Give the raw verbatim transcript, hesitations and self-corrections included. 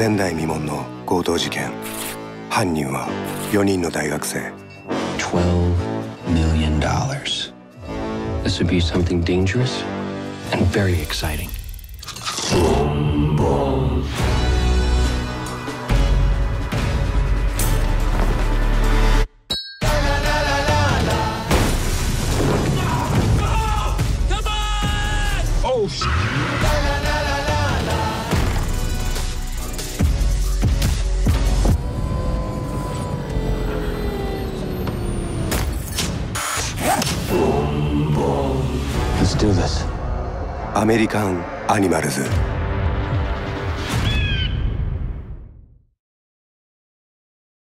前代未聞の強盗事件。犯人はよにんの大学生。 twelve million dollars. This would be something dangerous and very exciting. Boom, boom. Oh, shit. Let's do this. アメリカン・アニマルズ。